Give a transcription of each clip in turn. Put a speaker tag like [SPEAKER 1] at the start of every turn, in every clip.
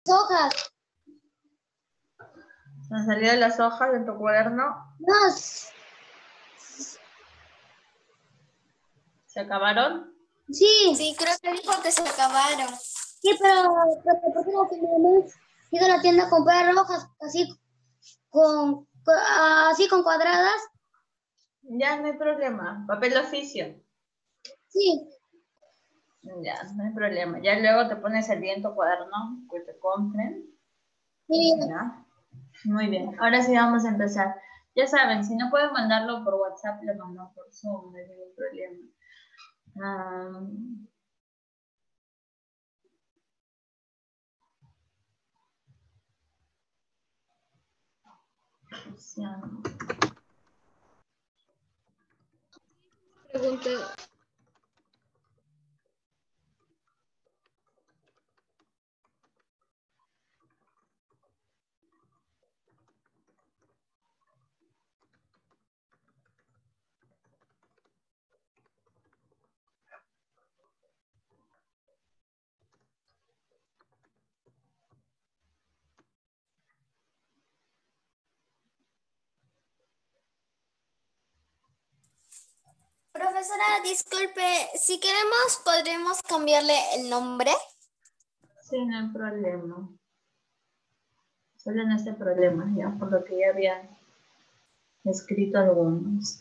[SPEAKER 1] Hojas.
[SPEAKER 2] ¿Han salido las hojas de tu cuaderno?
[SPEAKER 1] No.
[SPEAKER 2] ¿Se acabaron?
[SPEAKER 1] Sí.
[SPEAKER 3] Sí, creo que dijo que se acabaron.
[SPEAKER 1] Sí, pero ¿por qué no tenemos? Ido a la tienda a comprar hojas así con cuadradas.
[SPEAKER 2] Ya, no hay problema. Papel de oficio.
[SPEAKER 1] Sí.
[SPEAKER 2] Ya, no hay problema. Ya luego te pones el día en tu cuaderno que te compren.
[SPEAKER 1] Sí.
[SPEAKER 2] Ya. Muy bien. Ahora sí vamos a empezar. Ya saben, si no pueden mandarlo por WhatsApp, lo mandan por Zoom, no hay ningún problema. Luciano.
[SPEAKER 4] Pregunta.
[SPEAKER 3] Profesora, disculpe, si queremos, ¿podremos cambiarle el nombre?
[SPEAKER 2] Sí, no hay problema. Solo en este problema, ya, por lo que ya habían escrito algunos.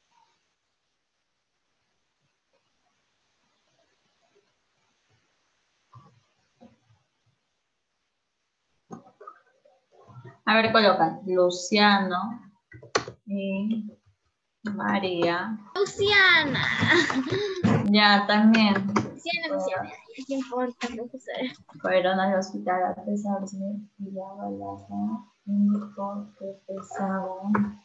[SPEAKER 2] A ver, colocan Luciano y María.
[SPEAKER 4] Luciana.
[SPEAKER 2] Ya, también.
[SPEAKER 4] Luciana. ¿Qué importa, profesora?
[SPEAKER 2] Fueron al hospital a pesarse y la balanza indicó que pesaban.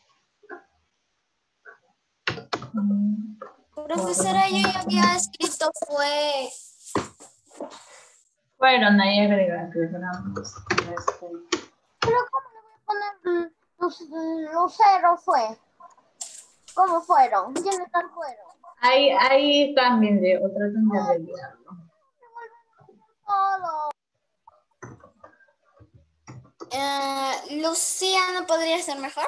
[SPEAKER 3] Profesora, yo ya había escrito fue.
[SPEAKER 2] Fueron ahí agregar kilogramos.
[SPEAKER 1] Pero ¿cómo le voy a poner Lucero fue? ¿Cómo fueron? ¿Quiénes tal fueron?
[SPEAKER 2] Ahí cámbienle o traten de arreglarlo.
[SPEAKER 1] Todo.
[SPEAKER 3] Luciano podría ser mejor.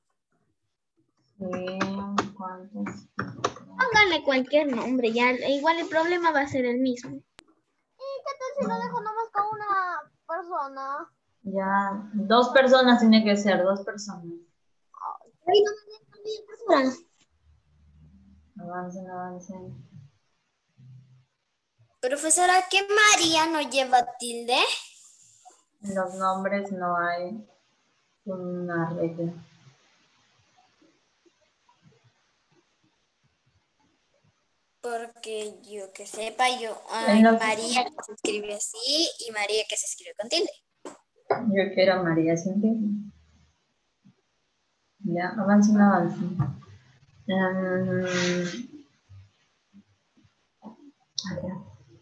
[SPEAKER 2] Sí, ¿cuántos?
[SPEAKER 4] Pónganle cualquier nombre, ya. Igual el problema va a ser el mismo.
[SPEAKER 1] ¿Y qué tal si lo dejo nomás con una persona?
[SPEAKER 2] Ya, 2 personas tiene que ser, 2 personas.
[SPEAKER 1] Ahí no me dejan bien, profesora.
[SPEAKER 2] Avancen.
[SPEAKER 3] Profesora, ¿qué María no lleva tilde?
[SPEAKER 2] En los nombres no hay una regla.
[SPEAKER 3] Porque yo que sepa,
[SPEAKER 2] En los-
[SPEAKER 3] María que se escribe así y María que se escribe con tilde.
[SPEAKER 2] Yo quiero María sin tilde. Ya, avancen. A ver.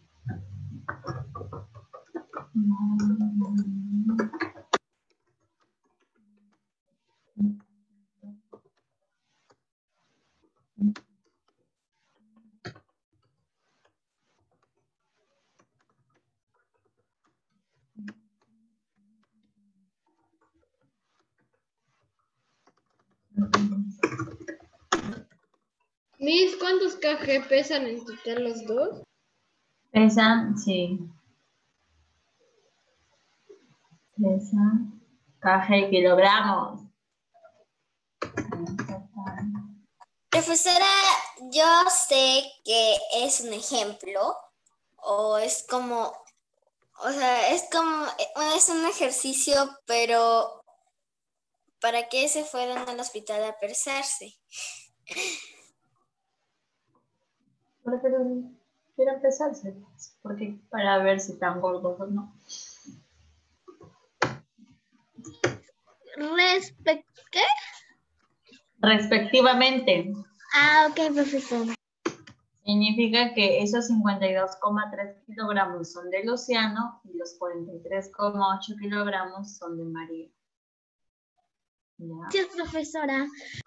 [SPEAKER 4] Miss, ¿cuántos kg pesan en total los dos?
[SPEAKER 2] Pesan, sí. Pesan kg y kilogramos.
[SPEAKER 3] Profesora, yo sé que es un ejemplo o es como, o sea, es un ejercicio, pero ¿para qué se fueron al hospital a pesarse?
[SPEAKER 2] Porque quiero pesarse, porque para ver si están gordos o no.
[SPEAKER 4] ¿Qué?
[SPEAKER 2] Respectivamente.
[SPEAKER 4] Ok, profesora.
[SPEAKER 2] Significa que esos 52,3 kilogramos son de Luciano y los 43,8 kilogramos son de María. ¿Ya?
[SPEAKER 4] Gracias, profesora.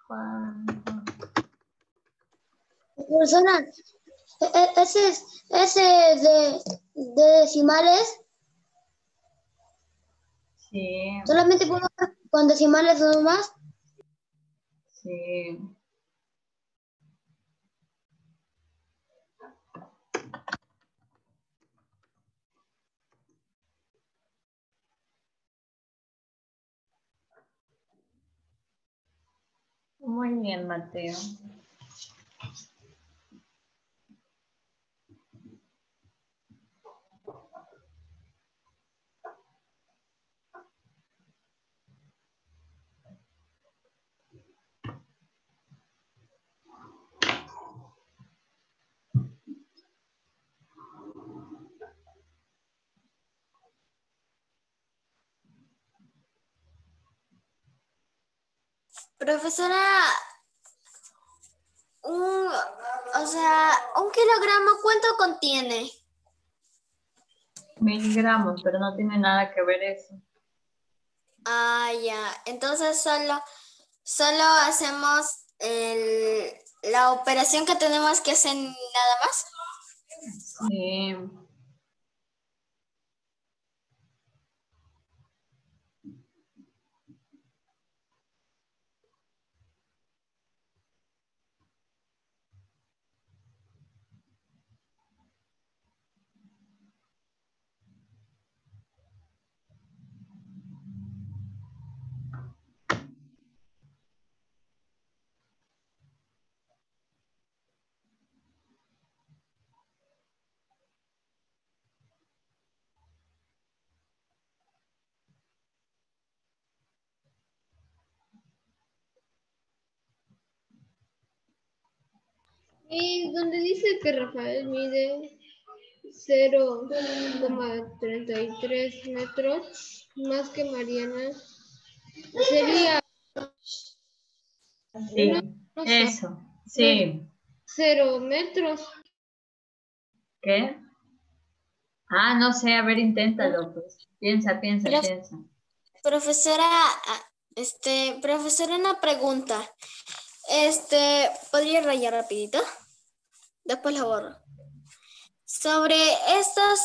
[SPEAKER 1] Profesora, ese de decimales.
[SPEAKER 2] Sí,
[SPEAKER 1] Solamente podemos ver con decimales nomás.
[SPEAKER 2] sí. Muy bien, Mateo.
[SPEAKER 3] Profesora, un kilogramo, ¿cuánto contiene?
[SPEAKER 2] 1000 gramos, pero no tiene nada que ver eso.
[SPEAKER 3] Ah, ya. Entonces solo hacemos la operación que tenemos que hacer nada más.
[SPEAKER 2] Sí.
[SPEAKER 4] Y donde dice que Rafael mide 0,33 metros más que Mariana, sería
[SPEAKER 2] Sí,
[SPEAKER 4] no sé,
[SPEAKER 2] eso. Sí.
[SPEAKER 4] 0 metros.
[SPEAKER 2] ¿Qué? Ah, no sé, a ver, inténtalo, pues. Piensa,
[SPEAKER 3] Prof-
[SPEAKER 2] piensa.
[SPEAKER 3] Profesora, profesora, una pregunta. ¿Podría rayar rapidito? Después lo borro. Sobre estos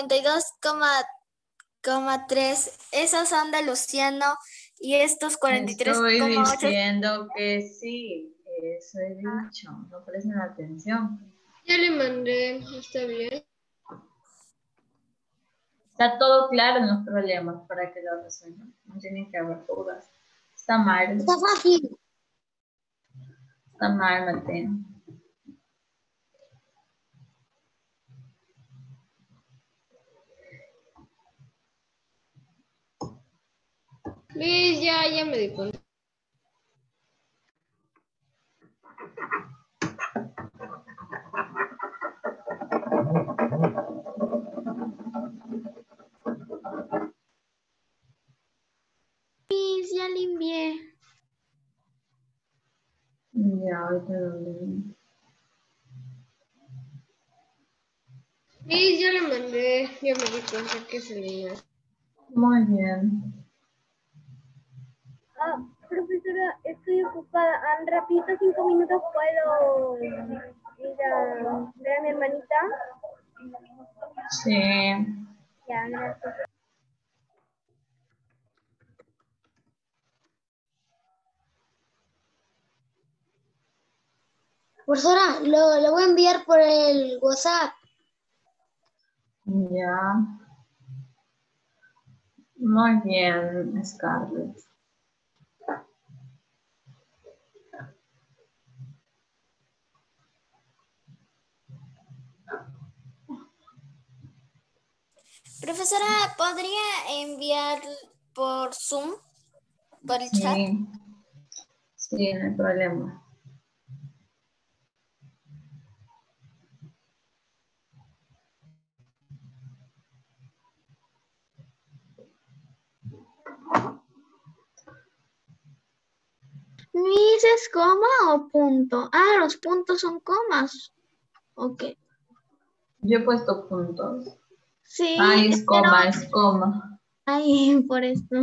[SPEAKER 3] 52,3, esos son de Luciano y estos
[SPEAKER 2] Estoy
[SPEAKER 3] 43,8.
[SPEAKER 2] diciendo que sí, eso he dicho, no presten atención.
[SPEAKER 4] Ya le mandé, está bien.
[SPEAKER 2] Está todo claro en los problemas para que lo resuelvan, no tienen que haber dudas. Está mal,
[SPEAKER 1] Está fácil.
[SPEAKER 2] Mateo.
[SPEAKER 4] Luis, ya me di cuenta. Luis, ya le envié.
[SPEAKER 2] Ya, ahorita lo leo.
[SPEAKER 4] Luis, ya le mandé. Ya me di cuenta que se le
[SPEAKER 2] Muy bien.
[SPEAKER 1] Profesora, estoy ocupada. Rapidito, 5 minutos, ¿puedo ir a ver a mi hermanita?
[SPEAKER 2] Sí.
[SPEAKER 1] Ya, gracias. Profesora, lo voy a enviar por el WhatsApp.
[SPEAKER 2] Ya. Muy bien, Scarlett.
[SPEAKER 3] Profesora, ¿podría enviar por Zoom, por el chat?
[SPEAKER 2] Sí. Sí, no hay problema.
[SPEAKER 4] Luis, ¿es coma o punto? Ah, los puntos son comas. Ok.
[SPEAKER 2] Yo he puesto puntos.
[SPEAKER 4] Sí,
[SPEAKER 2] Ay, es coma, es coma.
[SPEAKER 4] ay, por esto.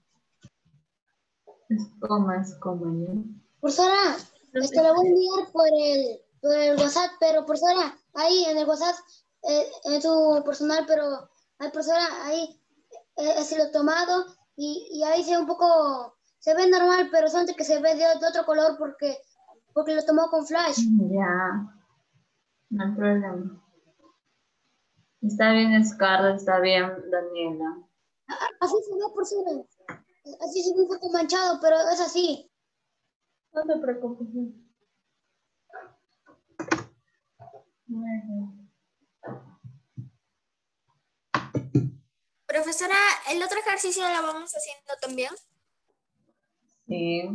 [SPEAKER 2] Es coma, es coma. ¿Ya?
[SPEAKER 1] Profesora, lo voy a enviar por el WhatsApp, pero profesora, ahí en el WhatsApp, en su personal, pero, ay, profesora, ahí, es lo tomado,
[SPEAKER 5] y ahí se ve un poco, se ve normal, pero solamente que se ve de otro color porque lo tomó con flash.
[SPEAKER 2] Ya, no hay problema. Está bien, Scarlett, está bien, Daniela.
[SPEAKER 5] Así se ve por fuera. Así se ve un poco manchado, pero es así.
[SPEAKER 2] No te preocupes. Bueno.
[SPEAKER 3] Profesora, el otro ejercicio lo vamos haciendo también.
[SPEAKER 2] Sí.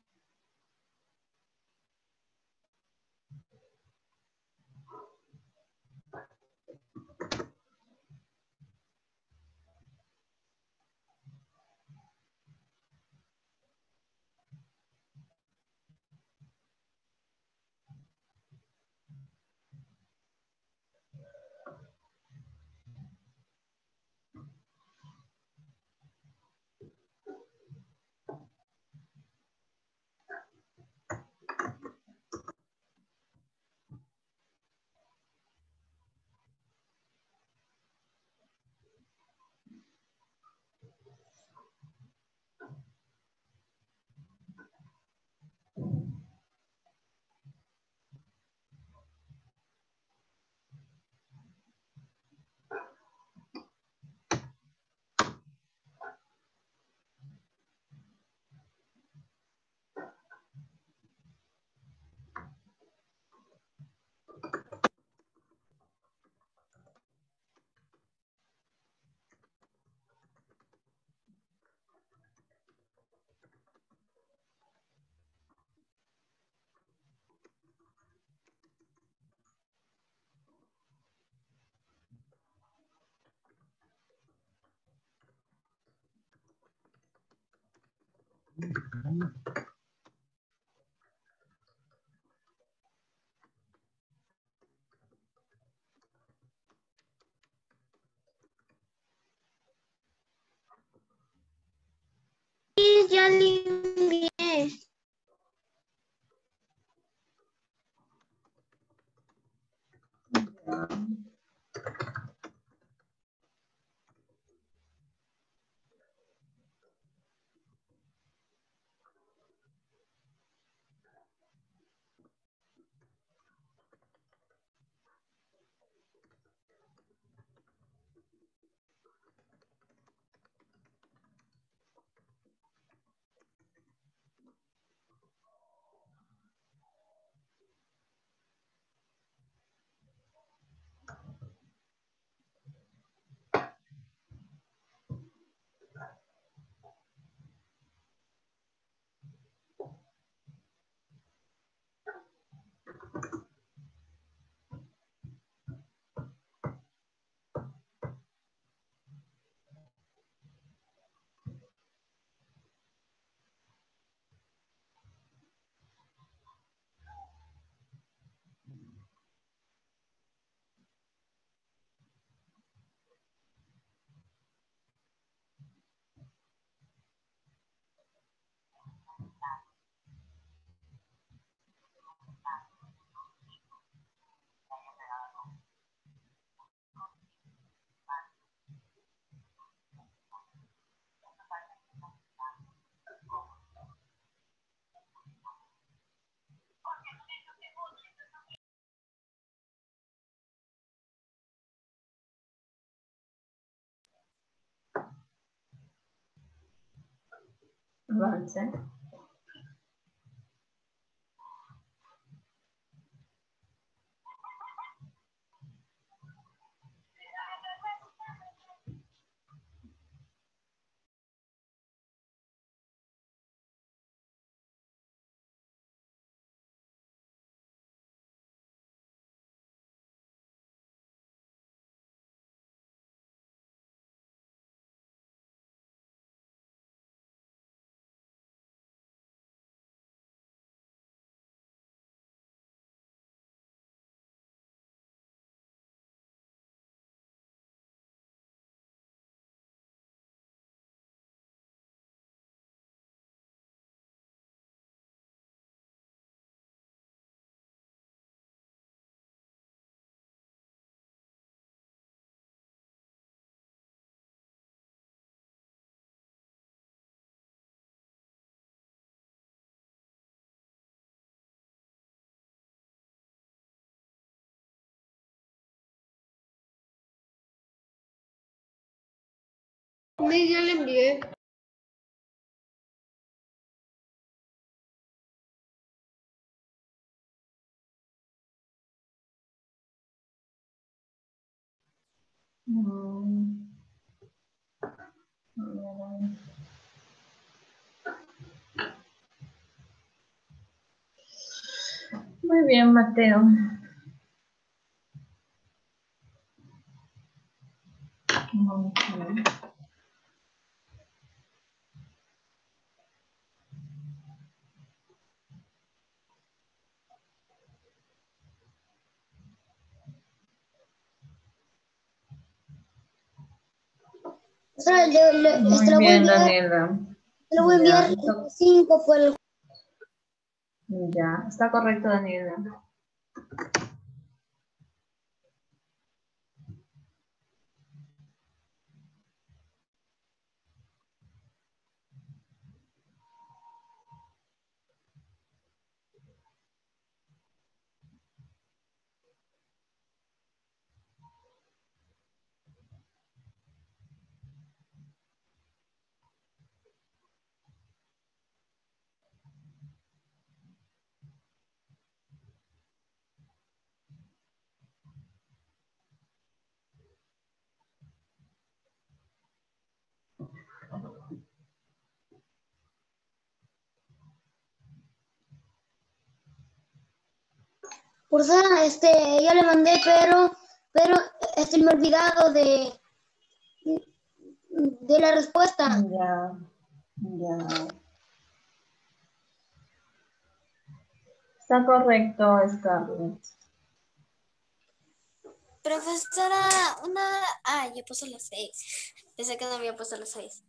[SPEAKER 4] Sí, ya le envié.
[SPEAKER 2] Avance.
[SPEAKER 5] Sí, ya le envié.
[SPEAKER 2] Mm, muy bien, Mateo. Vamos a ver.
[SPEAKER 5] Profesora,
[SPEAKER 2] Muy
[SPEAKER 5] te lo voy a
[SPEAKER 2] bien,
[SPEAKER 5] enviar,
[SPEAKER 2] Daniela.
[SPEAKER 5] te lo voy a enviar
[SPEAKER 2] Ya, está,
[SPEAKER 5] 5 por el...
[SPEAKER 2] ya, está correcto, Daniela.
[SPEAKER 5] Profesora, ya le mandé, pero me he olvidado de la respuesta.
[SPEAKER 2] Ya, ya. Está correcto, Scarlett.
[SPEAKER 3] Profesora, yo puse las 6. Pensé que no había puesto las 6.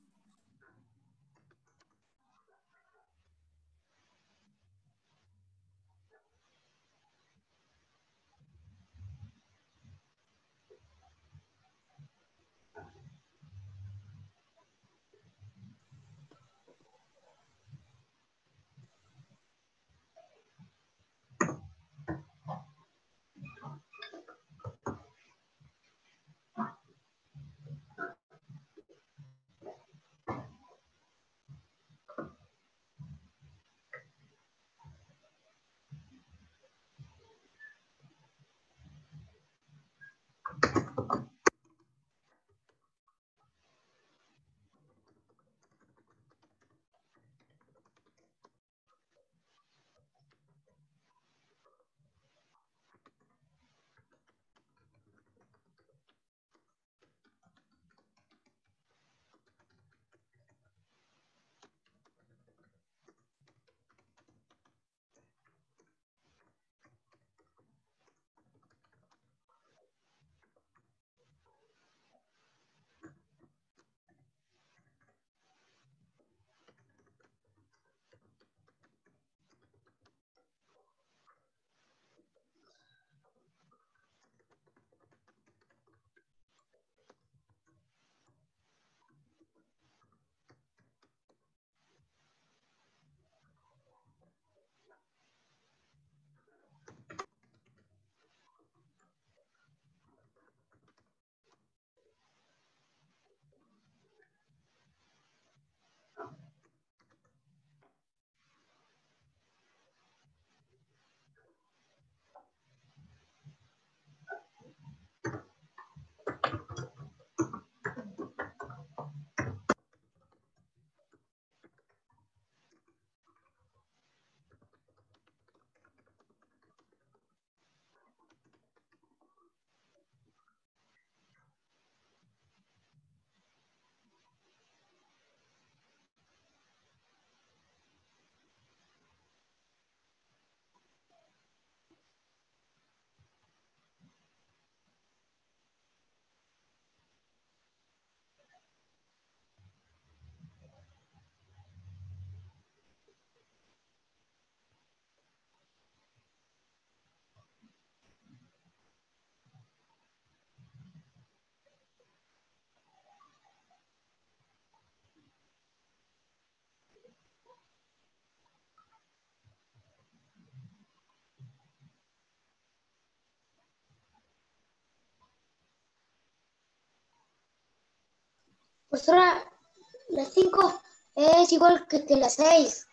[SPEAKER 5] Profesora, las 5 es igual que las 6.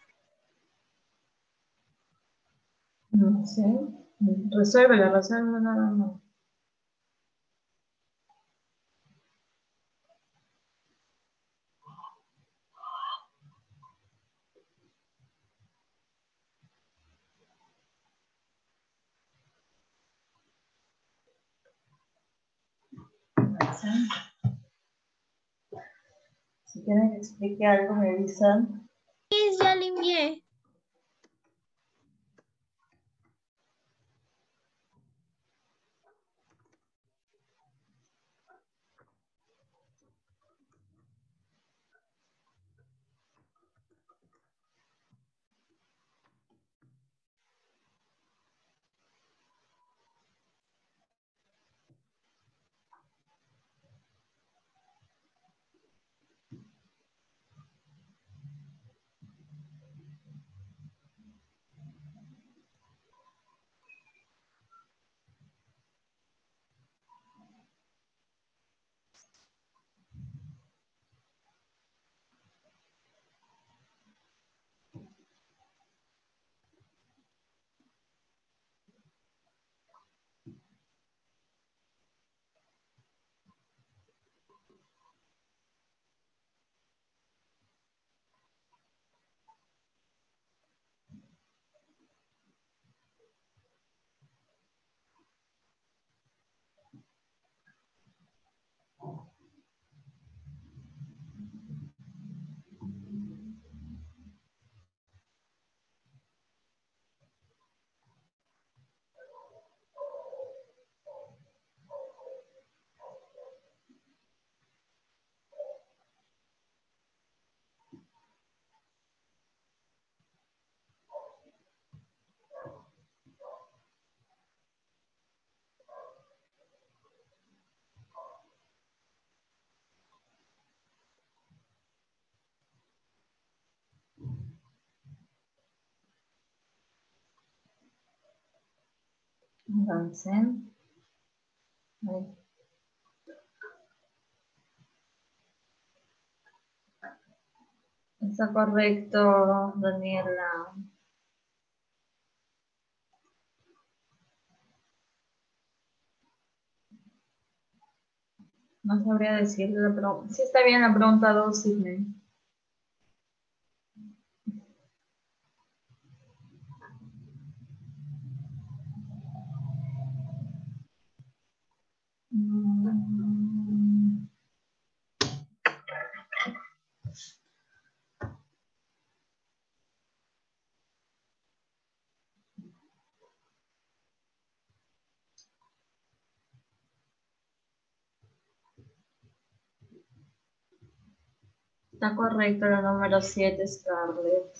[SPEAKER 2] No sé. Resuélvela nada más. Si quieren que explique algo, me avisan.
[SPEAKER 4] Sí, ya le envié.
[SPEAKER 2] Avancen. Ahí. Está correcto, Daniela. No sabría decirle, pero sí está bien la pregunta 2, Sidney. Está correcto la número 7, Scarlett.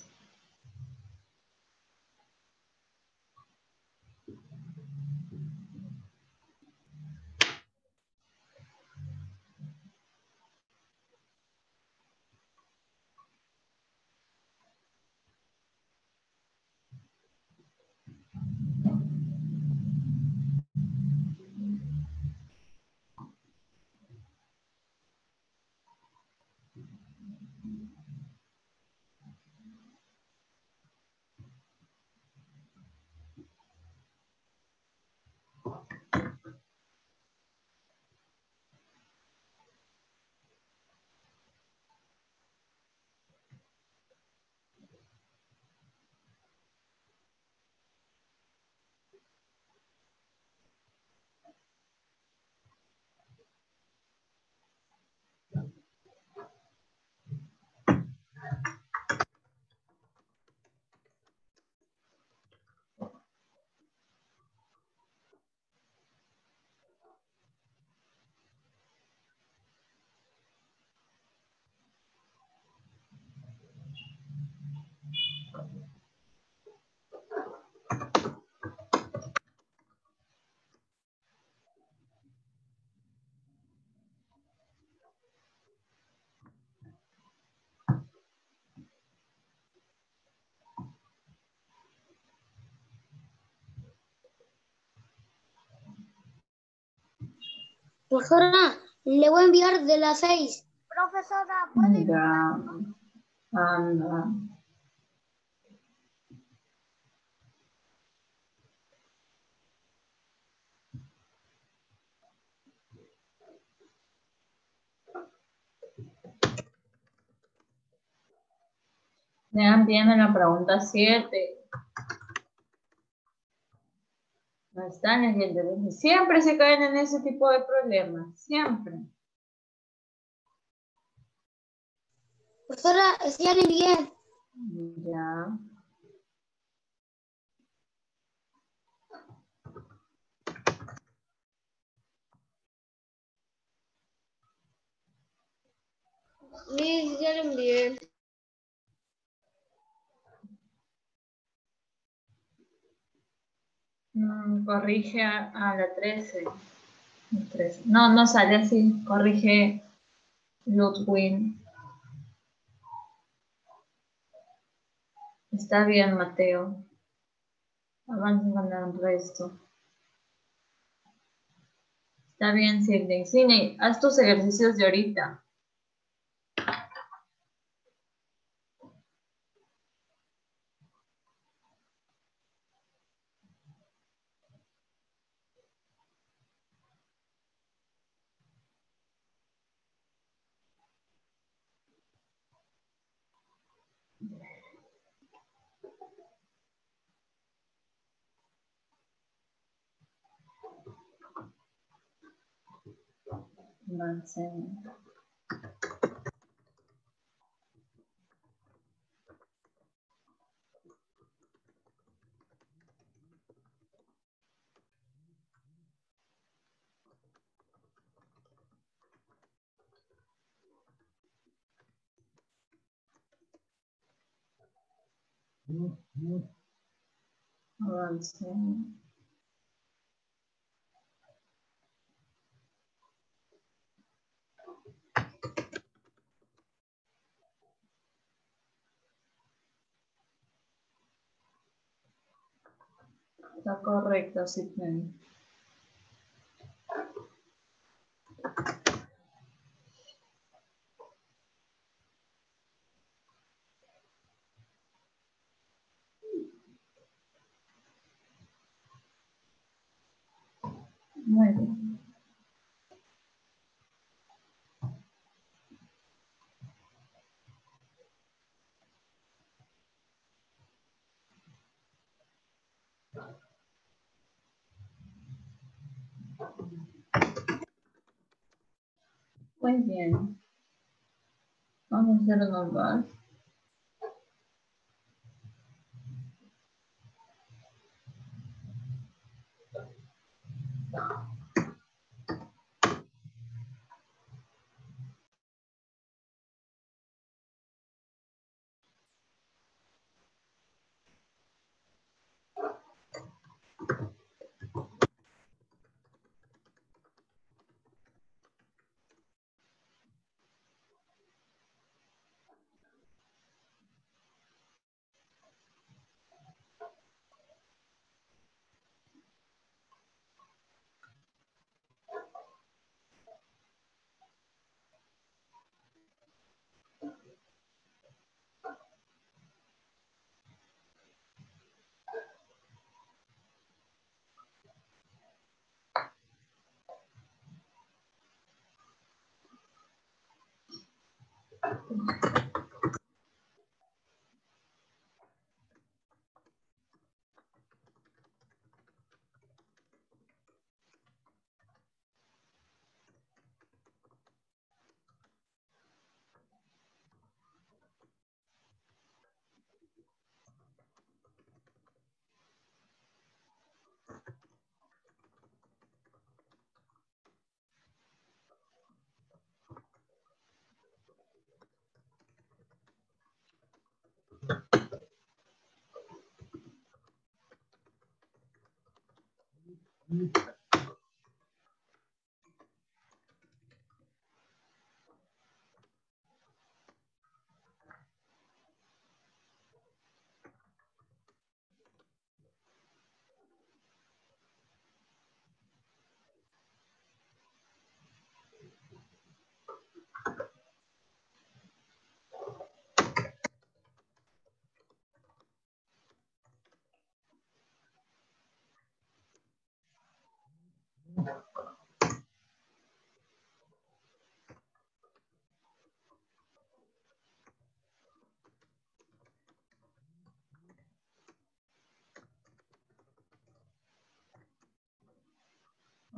[SPEAKER 5] Profesora, le voy a enviar de las 6.
[SPEAKER 1] Profe, Profesora, ¿puede
[SPEAKER 2] Ya, anda. Vean bien en la pregunta 7. No están entendiendo. Siempre se caen en ese tipo de problemas. Siempre.
[SPEAKER 5] Profesora, ya le envié.
[SPEAKER 2] Ya.
[SPEAKER 5] Miss, ya le envié.
[SPEAKER 2] Corrige a la 13. No, no sale así. Corrige Ludwig. Está bien, Mateo. Avancen con el resto. Está bien, Sidney. Sidney, haz tus ejercicios de ahorita. Avancen. Avancen. Está correcto, Sidney. Muy bien. Muy bien. Vamos a hacer uno más.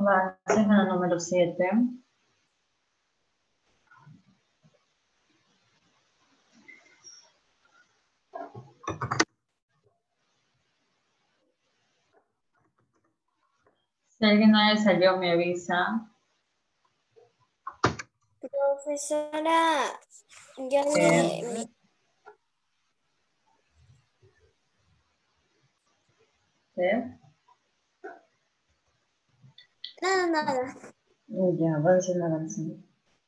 [SPEAKER 2] Avancen a la número 7. Si alguien no le salió, me avisa.
[SPEAKER 3] Profesora, ya le...
[SPEAKER 2] ¿Sí?
[SPEAKER 3] Nada.
[SPEAKER 2] Ya, avancen.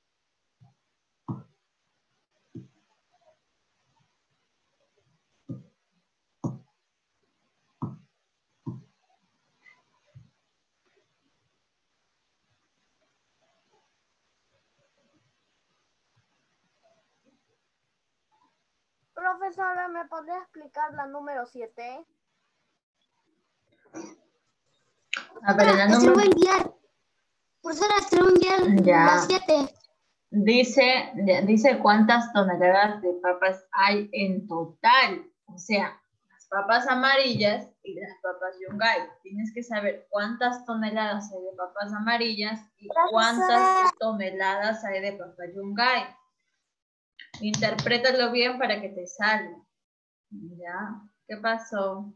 [SPEAKER 1] Profesora, ¿me podría explicar la número 7?
[SPEAKER 2] A ver, en la
[SPEAKER 5] Se lo
[SPEAKER 2] número...
[SPEAKER 5] voy a enviar. Profesora, se lo voy a enviar
[SPEAKER 2] Ya.
[SPEAKER 5] las 7.
[SPEAKER 2] Dice cuántas toneladas de papas hay en total. O sea, las papas amarillas y las papas Yungay. Tienes que saber cuántas toneladas hay de papas amarillas y cuántas toneladas hay de papas Yungay. Interprétalo bien para que te salga. ¿Ya? ¿Qué pasó?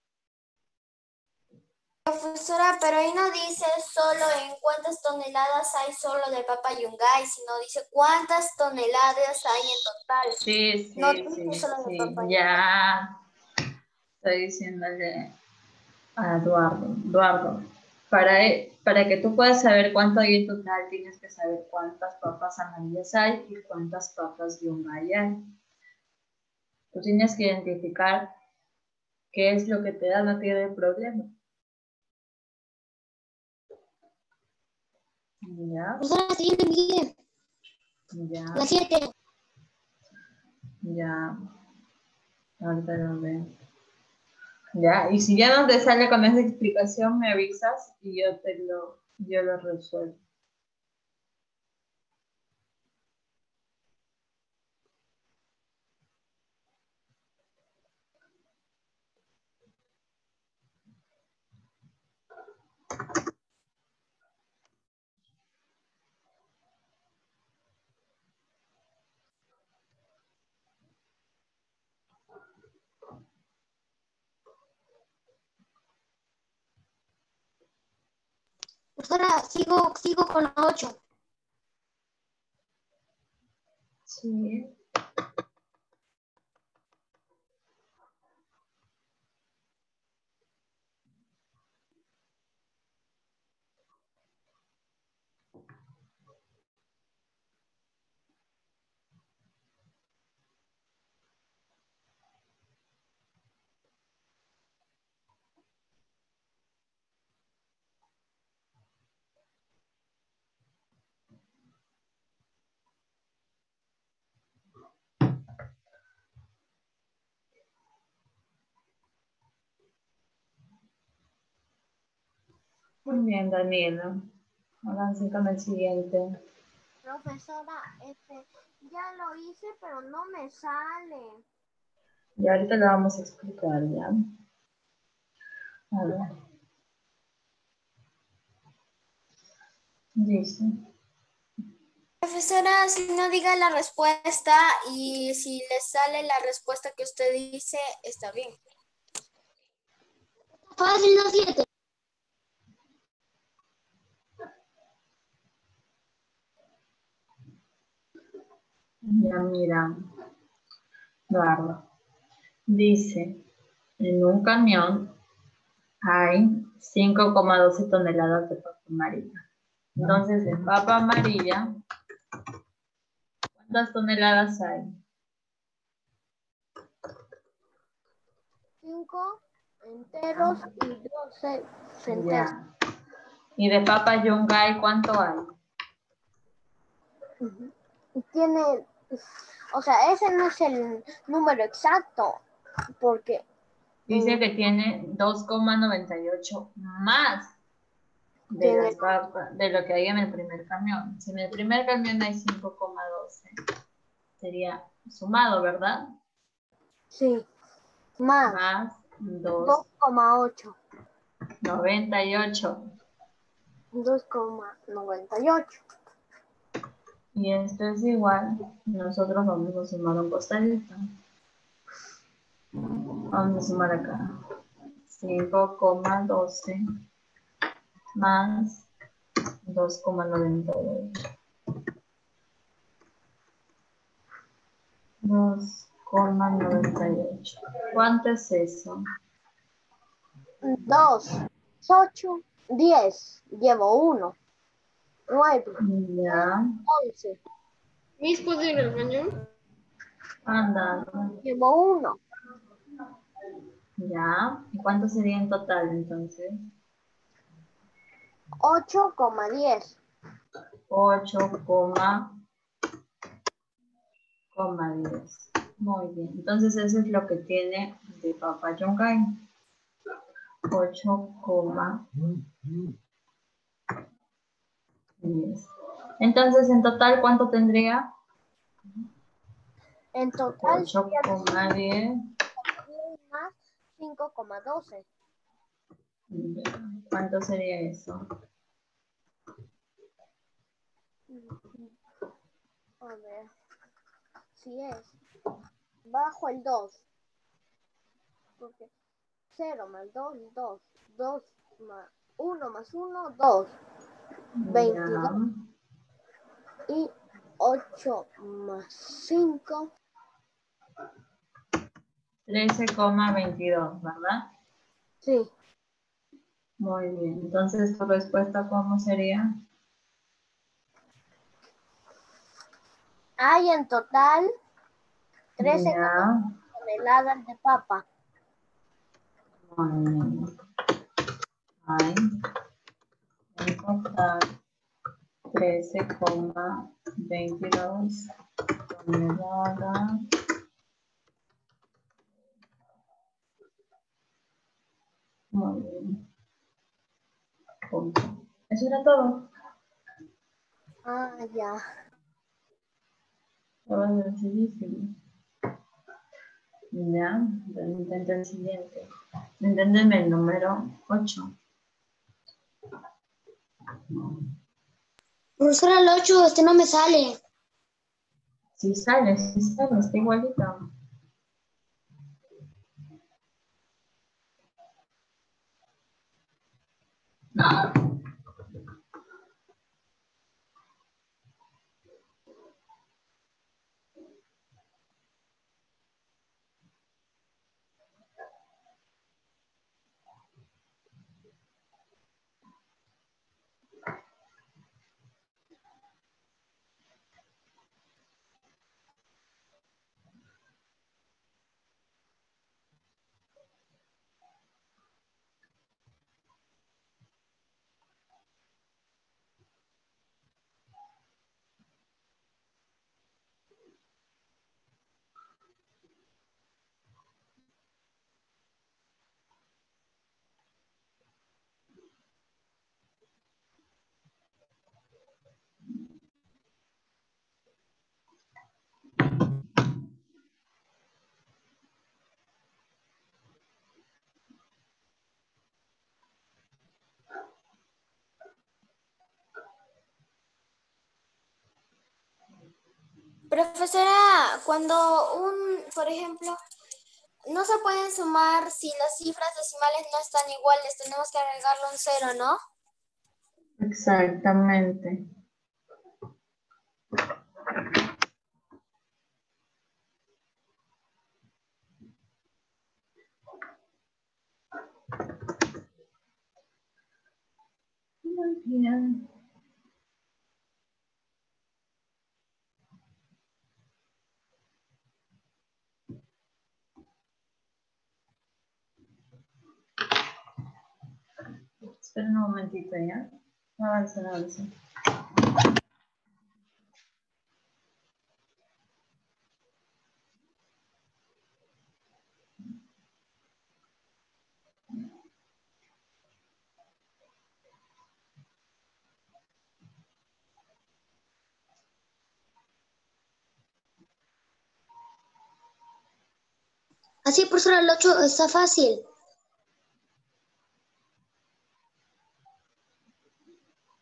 [SPEAKER 3] Profesora, pero ahí no dice solo en cuántas toneladas hay solo de papa yungay, sino dice cuántas toneladas hay en total.
[SPEAKER 2] Sí,
[SPEAKER 3] No dice solo de papa yungay.
[SPEAKER 2] ya. Estoy diciéndole a Eduardo, para que tú puedas saber cuánto hay en total, tienes que saber cuántas papas amarillas hay y cuántas papas Yungay hay. Tú tienes que identificar qué es lo que te da a ti el problema. ¿Ya?
[SPEAKER 5] Profesora, sí, yo le envié
[SPEAKER 2] Ya,
[SPEAKER 5] las 7.
[SPEAKER 2] ya. Ahorita lo veo. Ya, y si ya no te sale con esa explicación, me avisas y yo lo resuelvo.
[SPEAKER 5] Profesora, sigo con 8.
[SPEAKER 2] Sí. Muy bien, Daniela. Avance con el siguiente.
[SPEAKER 1] Profesora, ya lo hice, pero no me sale.
[SPEAKER 2] Y ahorita le vamos a explicar, ¿ya? A ver. Dice.
[SPEAKER 3] Profesora, si no diga la respuesta y si le sale la respuesta que usted dice, está bien.
[SPEAKER 5] Fácil, las 7.
[SPEAKER 2] Ya mira. Eduardo. Dice, en un camión hay 5,12 toneladas de papa amarilla. Entonces, de papa amarilla, ¿cuántas toneladas hay?
[SPEAKER 1] 5 enteros y 12 centeros.
[SPEAKER 2] Ya. Y de papa Yungay, ¿cuánto hay?
[SPEAKER 1] Tiene, o sea, ese no es el número exacto, porque
[SPEAKER 2] Dice que tiene 2,98 más de
[SPEAKER 1] Tiene-
[SPEAKER 2] las papas, de lo que hay en el primer camión. Si en el primer camión hay 5,12, sería sumado, ¿verdad?
[SPEAKER 1] sí, más
[SPEAKER 2] Más
[SPEAKER 1] 2,8.
[SPEAKER 2] 2,98.
[SPEAKER 1] 2,98.
[SPEAKER 2] Y esto es igual. Nosotros vamos a sumar un costadito. Vamos a sumar acá. 5,12 más 2,98. 2,98. ¿Cuánto es eso?
[SPEAKER 1] 2, 8, 10. Llevo 1. 9,
[SPEAKER 2] Ya.
[SPEAKER 1] 11.
[SPEAKER 4] Miss, ¿puedo ir al baño?
[SPEAKER 2] Anda.
[SPEAKER 1] Llevo 1.
[SPEAKER 2] Ya. ¿Y cuánto sería en total entonces?
[SPEAKER 1] 8,10.
[SPEAKER 2] 8,10. Muy bien. Entonces eso es lo que tiene de Papa Yungay. 8,10. Entonces en total, ¿cuánto tendría?
[SPEAKER 1] En total,
[SPEAKER 2] 8,10.
[SPEAKER 1] más 5,12.
[SPEAKER 2] ¿Cuánto sería eso?
[SPEAKER 1] A ver. Si es bajo el 2. Porque 0 más 2, 2. 2 más 1 más 1, 2. 22.
[SPEAKER 2] Ya.
[SPEAKER 1] Y 8 más 5.
[SPEAKER 2] 13,22, ¿verdad?
[SPEAKER 1] Sí.
[SPEAKER 2] Muy bien. Entonces, ¿tu respuesta cómo sería?
[SPEAKER 1] Hay en total 13
[SPEAKER 2] Ya.
[SPEAKER 1] toneladas de papa.
[SPEAKER 2] Muy bien. Hay en total 13,22 toneladas. Muy bien. Punto. Eso era todo.
[SPEAKER 1] Ah, ya.
[SPEAKER 2] Todo sencillísimo. Ya. Intenta el siguiente. Inténtenme el número 8.
[SPEAKER 5] Profesora, el 8, no me sale.
[SPEAKER 2] Sí sale, está igualito.
[SPEAKER 3] Profesora, por ejemplo, no se pueden sumar si las cifras decimales no están iguales, tenemos que agregarle un 0, ¿no?
[SPEAKER 2] Exactamente. Muy bien. Espera un momentito ya. Avanza, avanza.
[SPEAKER 5] Así, profesora, el 8 está fácil.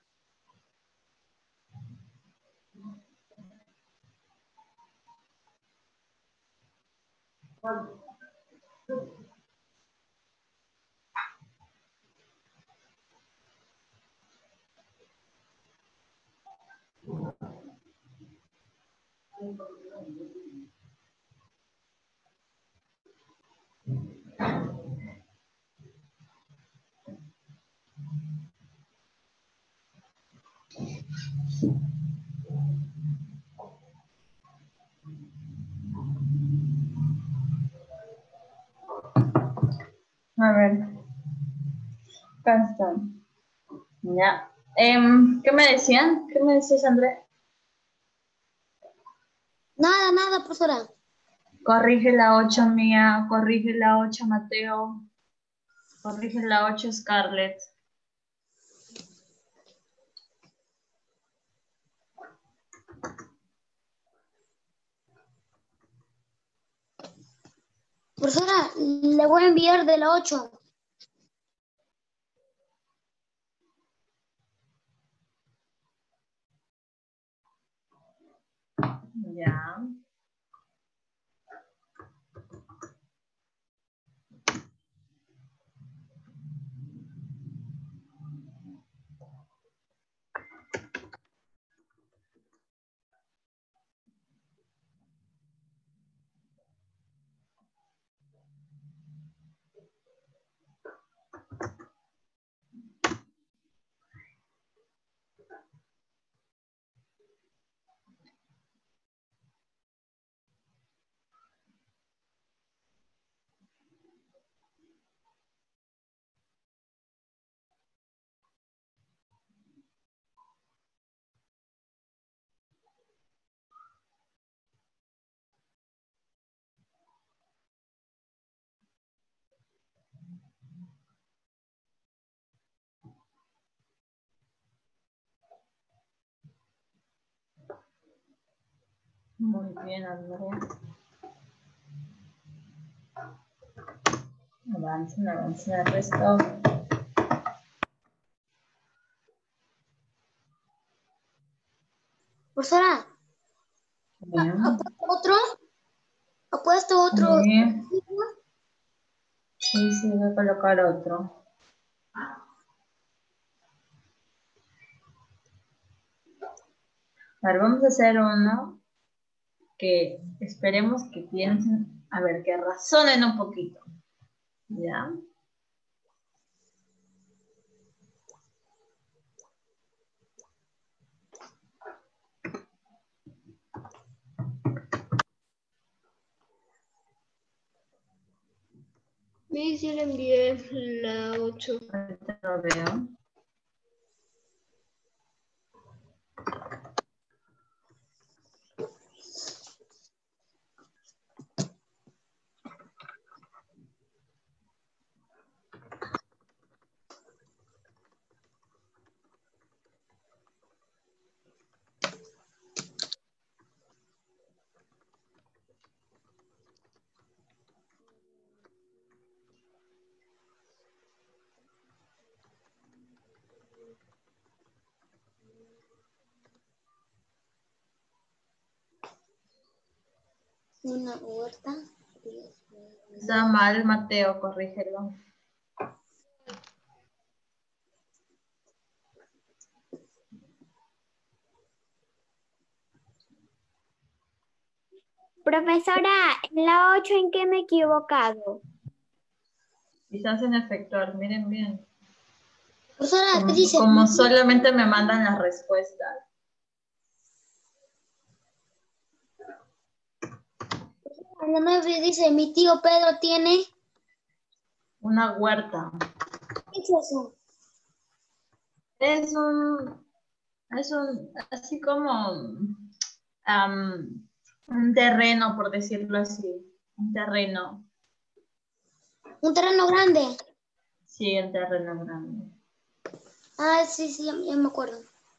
[SPEAKER 2] A ver. Acá están. Ya. ¿Qué me decían? ¿Qué me decías, André?
[SPEAKER 5] Nada, profesora.
[SPEAKER 2] Corrige la 8 Mía, corrige la 8 Mateo, corrige la 8 Scarlett.
[SPEAKER 5] Profesora, le voy a enviar de la 8.
[SPEAKER 2] Ya. Muy bien, Andrea. Avancen el resto.
[SPEAKER 5] Profesora,
[SPEAKER 2] Bien.
[SPEAKER 5] ¿apuesto otro?
[SPEAKER 2] Muy bien. Sí, voy a colocar otro. A ver, vamos a hacer uno que esperemos que piensen, a ver, que razonen un poquito. ¿Ya?
[SPEAKER 4] Sí, sí le envié la 8.
[SPEAKER 2] Ahorita lo veo.
[SPEAKER 5] Una huerta.
[SPEAKER 2] Está mal, Mateo, corrígelo.
[SPEAKER 6] Profesora, en la 8, ¿en qué me he equivocado?
[SPEAKER 2] Quizás en efectuar, miren bien.
[SPEAKER 5] Profesora, ¿qué dice?
[SPEAKER 2] Como solamente me mandan las respuestas.
[SPEAKER 5] En la 9 dice, mi tío Pedro tiene...
[SPEAKER 2] Una huerta.
[SPEAKER 5] ¿Qué es eso?
[SPEAKER 2] Es un, así como un terreno, por decirlo así. Un terreno.
[SPEAKER 5] Un terreno grande.
[SPEAKER 2] Sí, un terreno grande.
[SPEAKER 5] Ah, sí, ya me acuerdo.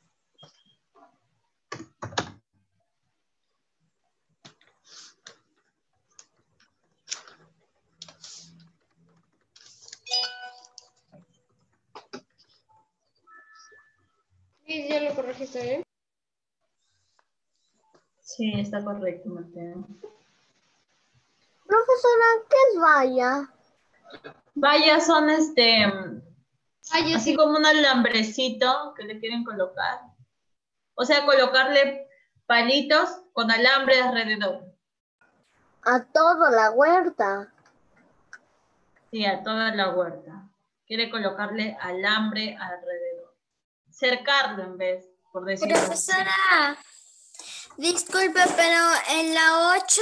[SPEAKER 4] Sí, ya lo corregiste, ¿eh?
[SPEAKER 2] Sí, está correcto, Mateo.
[SPEAKER 6] Profe,
[SPEAKER 1] Profesora, ¿qué es valla?
[SPEAKER 2] Vallas son
[SPEAKER 5] Vaya,
[SPEAKER 2] así como un alambrecito que le quieren colocar. O sea, colocarle palitos con alambre alrededor.
[SPEAKER 1] A toda la huerta.
[SPEAKER 2] Sí, a toda la huerta. Quiere colocarle alambre alrededor. Cercarlo en vez, por decirlo así.
[SPEAKER 3] Profesora, disculpe, pero en la 8,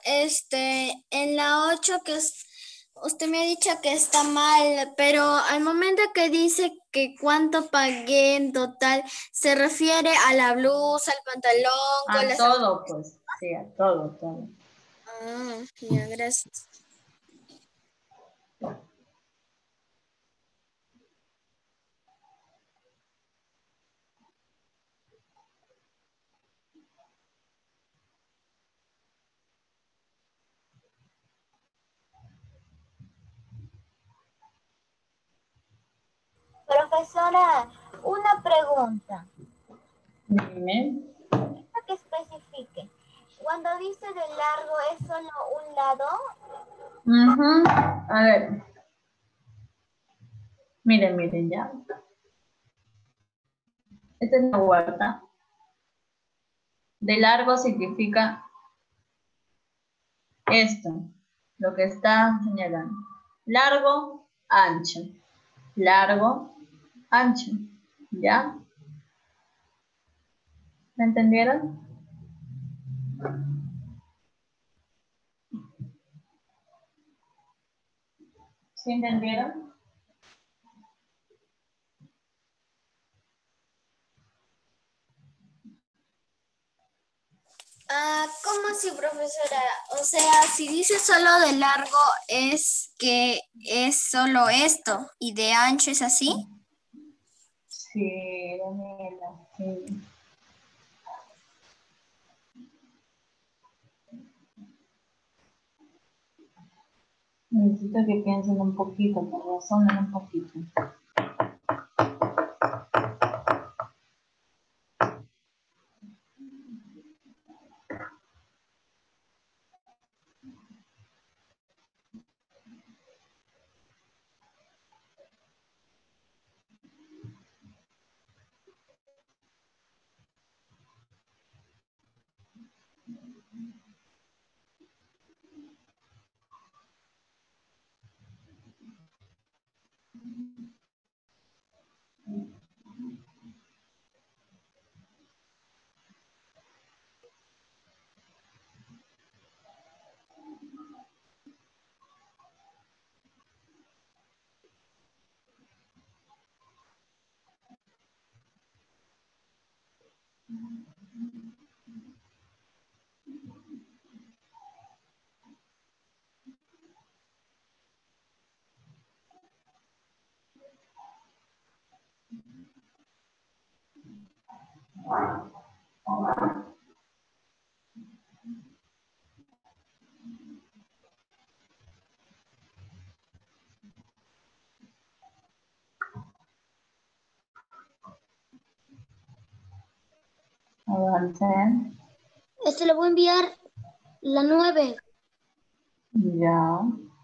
[SPEAKER 3] usted me ha dicho que está mal, pero al momento que dice que cuánto pagué en total, ¿se refiere a la blusa, al pantalón, con
[SPEAKER 2] A
[SPEAKER 3] las...
[SPEAKER 2] todo, pues. Sí, a todo, todo.
[SPEAKER 3] Ah, ya, gracias.
[SPEAKER 7] Profesora, una pregunta.
[SPEAKER 2] Dime.
[SPEAKER 7] Para que especifique. Cuando dice de largo, ¿es solo un lado?
[SPEAKER 2] Ujú. A ver. Miren ya. Esta es la huerta. De largo significa esto, lo que está señalando. Largo, ancho. Largo, ancho. ¿Ya? ¿Me entendieron? ¿Sí entendieron?
[SPEAKER 3] Ah, ¿cómo así, profesora? O sea, si dice solo de largo es que es solo esto y de ancho es así.
[SPEAKER 2] Sí, Daniela, sí. Necesito que piensen un poquito, que razonen un poquito. Avancen.
[SPEAKER 5] Le voy a enviar la 9.
[SPEAKER 2] Ya.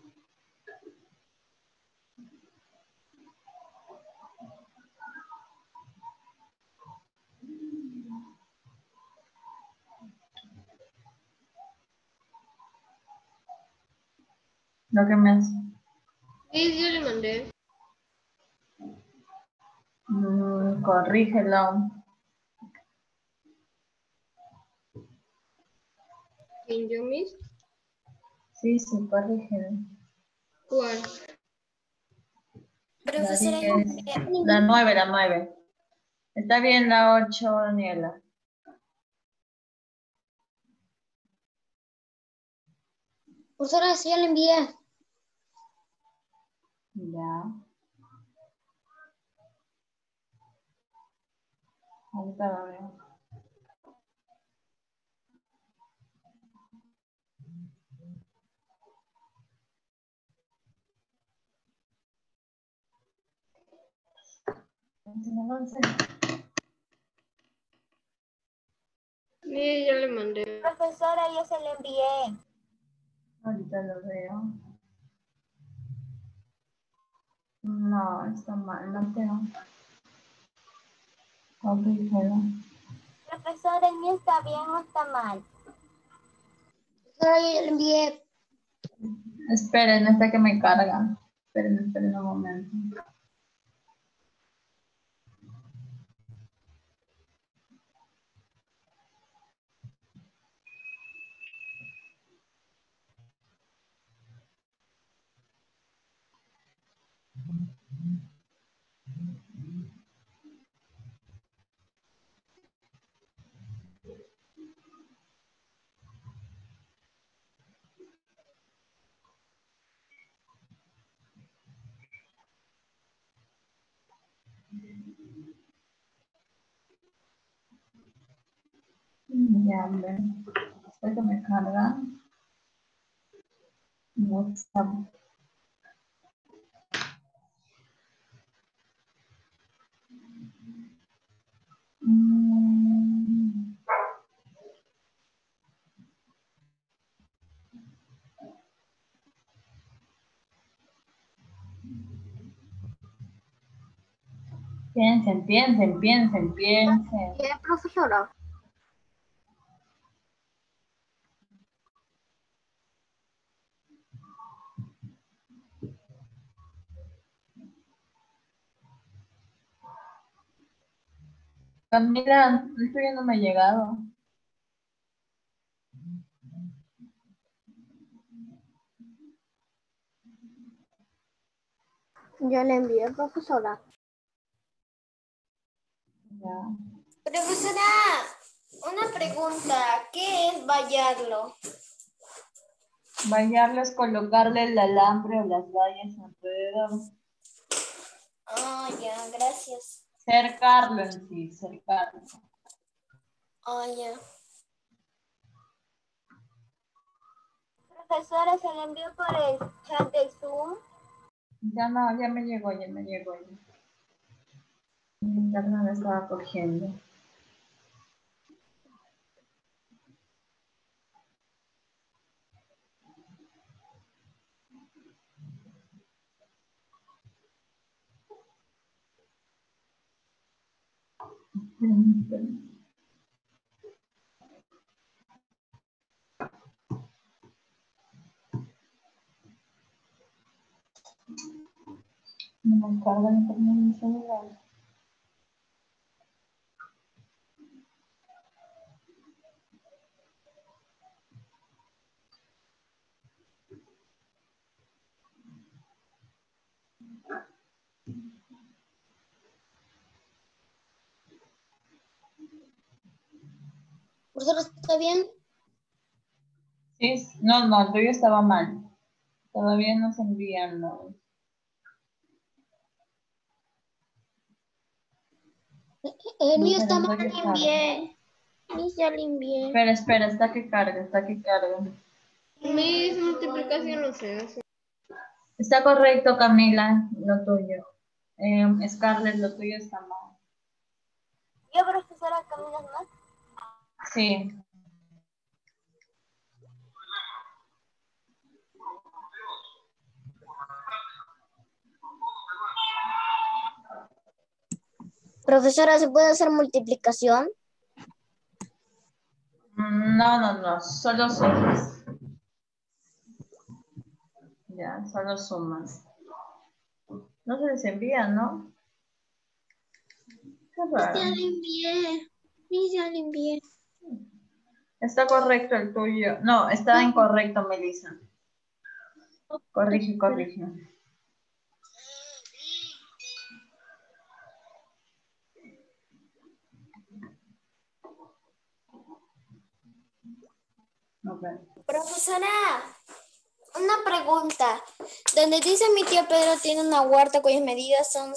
[SPEAKER 2] Lo que me hace.
[SPEAKER 5] Sí, yo le mandé.
[SPEAKER 2] Corrígelo.
[SPEAKER 5] ¿Quién yo mis?
[SPEAKER 2] Sí, corrígelo.
[SPEAKER 5] ¿Cuál?
[SPEAKER 3] Profesora,
[SPEAKER 2] La 9, la 9. Está bien la 8, Daniela.
[SPEAKER 5] Pues ahora sí ya le envié.
[SPEAKER 2] Ya. Ahorita lo veo. Avancen.
[SPEAKER 5] Sí, ya le mandé.
[SPEAKER 7] Profesora, yo se lo envié.
[SPEAKER 2] Ahorita lo veo. No, está mal, Mateo. Corrígelo.
[SPEAKER 7] Profesor, ¿el mío está bien o está mal?
[SPEAKER 5] Profesora, yo ya le envié.
[SPEAKER 2] Esperen hasta que me carga. Esperen un momento. Ya, hombre. Hasta que me carga. WhatsApp. Mm. Piensen.
[SPEAKER 1] ¿Qué, profesora?
[SPEAKER 2] Camila, esto ya no me ha llegado.
[SPEAKER 1] Ya le envié, profesora.
[SPEAKER 2] Ya.
[SPEAKER 3] Profesora, una pregunta. ¿Qué es vallarlo?
[SPEAKER 2] Vallarlo es colocarle el alambre o las vallas alrededor.
[SPEAKER 3] Ah, ya, gracias.
[SPEAKER 2] Cercarlo en sí, cercarlo.
[SPEAKER 3] Ah, ya.
[SPEAKER 7] Profesora, se lo envió por el chat de Zoom.
[SPEAKER 2] Ya no, ya me llegó. Mi internet me estaba cogiendo. Esperen. No me carga el internet en mi celular.
[SPEAKER 5] Profesora, ¿está bien?
[SPEAKER 2] Sí, no, el tuyo estaba mal. Todavía no se envían los.
[SPEAKER 5] El mío está mal.
[SPEAKER 2] Hasta que cargue.
[SPEAKER 4] Mis ya le envié.
[SPEAKER 2] Espera, hasta que cargue.
[SPEAKER 4] Mis multiplicación no sé.
[SPEAKER 2] Está correcto, Camila, lo tuyo. Scarlett, lo tuyo está mal.
[SPEAKER 7] Yo, profesora, Camila más.
[SPEAKER 2] Sí.
[SPEAKER 5] Profesora, ¿se puede hacer multiplicación?
[SPEAKER 2] No, solo sumas. Ya, solo sumas. No se les envía, ¿no? Qué raro.
[SPEAKER 4] Ya le envié. Mis ya le envié.
[SPEAKER 2] Está correcto el tuyo. No, está incorrecto, Melissa. Corrige. Okay.
[SPEAKER 3] Profesora, una pregunta. Donde dice mi tío Pedro tiene una huerta cuyas medidas son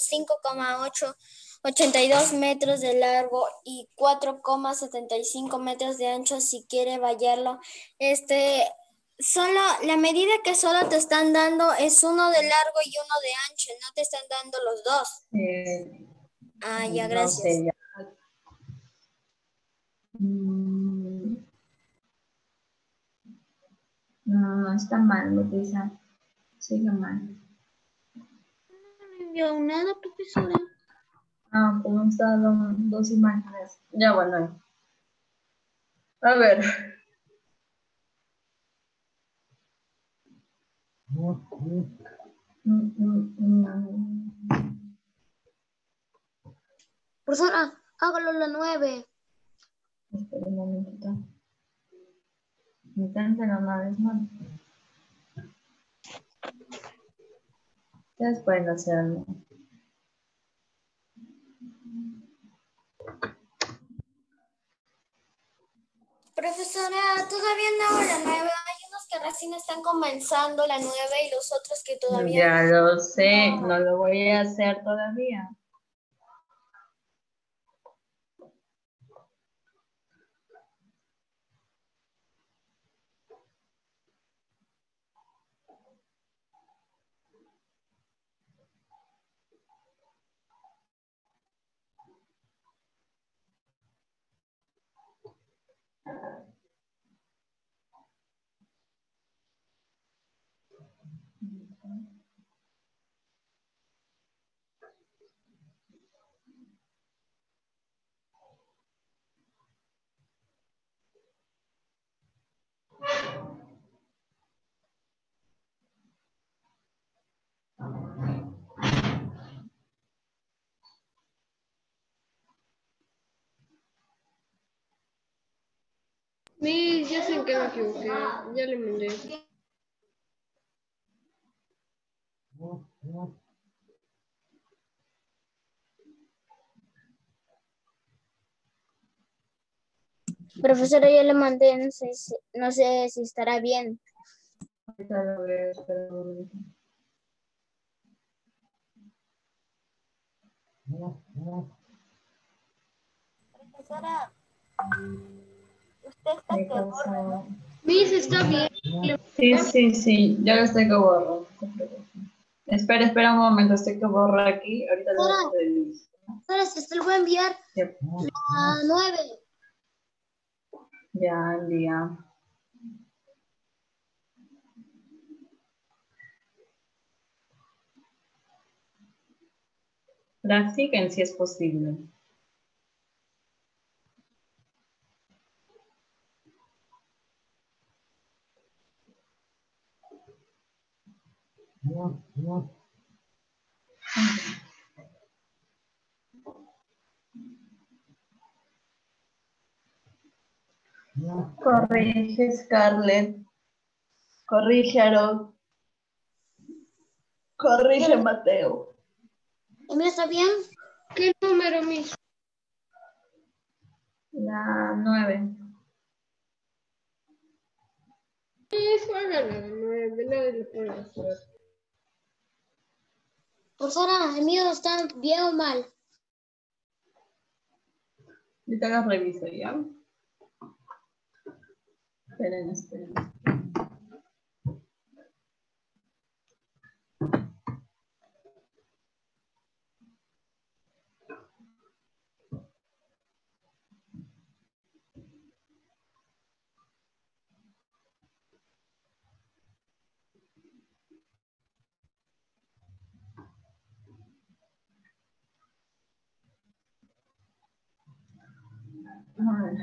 [SPEAKER 3] 5,82 metros de largo y 4,75 metros de ancho si quiere vallarlo. Solo, la medida que solo te están dando es uno de largo y uno de ancho, no te están dando los dos. Ah, ya,
[SPEAKER 2] No
[SPEAKER 3] gracias.
[SPEAKER 2] sé, ya. No, no está mal, Leticia. Sigue mal.
[SPEAKER 4] No me envió nada, profesora.
[SPEAKER 2] Ah, como están dos imágenes. Ya, bueno. A ver.
[SPEAKER 5] Profesora, hágalo la 9.
[SPEAKER 2] Espera un momentito. Inténtalo una vez más. Ustedes pueden hacerlo.
[SPEAKER 3] Profesora, todavía no la 9. Hay unos que recién están comenzando la 9 y los otros que todavía...
[SPEAKER 2] Ya lo sé, no lo voy a hacer todavía.
[SPEAKER 8] Miss, ya sé en qué me equivoqué. Ya le mandé.
[SPEAKER 6] Profesora, yo le mandé, no sé si estará bien.
[SPEAKER 2] Ahorita lo veo, espera un momento.
[SPEAKER 7] Profesora, ¿usted está
[SPEAKER 2] ¿Qué
[SPEAKER 7] que borra?
[SPEAKER 2] pasó?
[SPEAKER 8] Miss, está bien.
[SPEAKER 2] Sí, ya lo estoy que borro. No te preocupes. Espera un momento, estoy que borro aquí. Ahorita lo
[SPEAKER 5] Profesora,
[SPEAKER 2] reviso.
[SPEAKER 5] se lo voy a enviar
[SPEAKER 2] Ya,
[SPEAKER 5] a 9.
[SPEAKER 2] ya, envía. Practiquen si es posible. Corrige, Scarlett. Corrige, Harold. Corrige, Mateo.
[SPEAKER 5] ¿El mío está bien?
[SPEAKER 8] ¿Qué número, Miss?
[SPEAKER 2] La 9.
[SPEAKER 8] Miss, hágala de 9. Nadie le puede hacer.
[SPEAKER 5] Profesora, ¿el mío está bien o mal?
[SPEAKER 2] Ahorita las reviso, ¿ya? Esperen. A ver.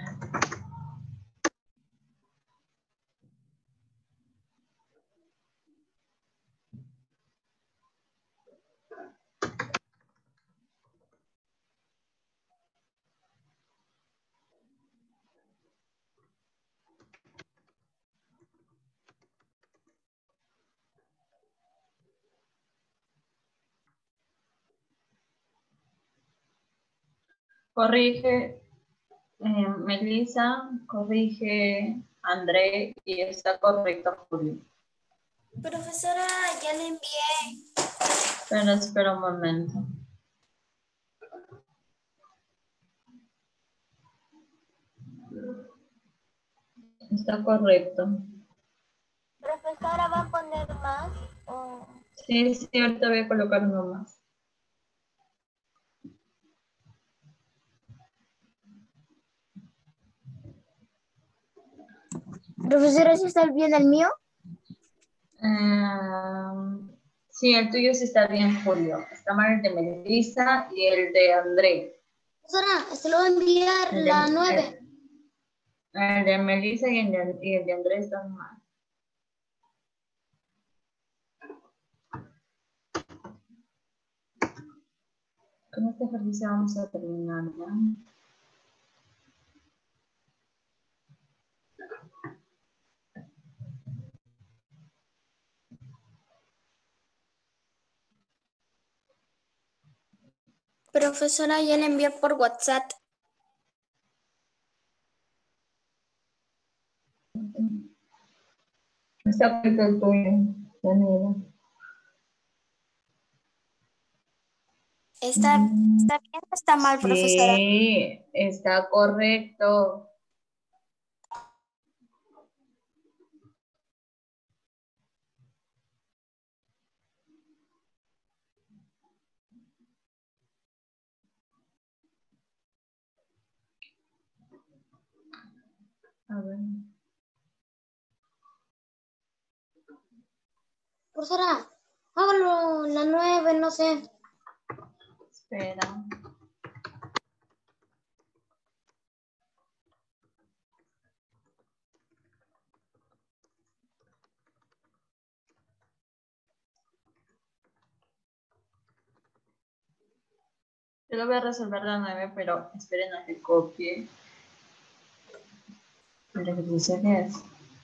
[SPEAKER 2] Corrige Melissa, corrige André y está correcto Julio.
[SPEAKER 3] Profesora, ya le envié.
[SPEAKER 2] Espera un momento. Está correcto.
[SPEAKER 7] Profesora, ¿va a poner más? ¿O?
[SPEAKER 2] Sí, ahorita voy a colocar uno más.
[SPEAKER 6] Profesora, ¿sí está bien el mío?
[SPEAKER 2] Sí, el tuyo sí está bien, Julio. Está mal el de Melissa y el de André.
[SPEAKER 5] Profesora, se lo voy a enviar la 9.
[SPEAKER 2] El de Melissa y el de André están mal. Con este ejercicio vamos a terminar, ¿ya?
[SPEAKER 3] Profesora, ya le envié por WhatsApp.
[SPEAKER 2] Está perfecto el tuyo, Daniela.
[SPEAKER 3] ¿Está bien o está mal, profesora?
[SPEAKER 2] Sí, está correcto. A ver.
[SPEAKER 5] Profesora, hágalo la 9, no sé.
[SPEAKER 2] Espera. Yo lo voy a resolver la 9, pero esperen a que copie el ejercicio que es.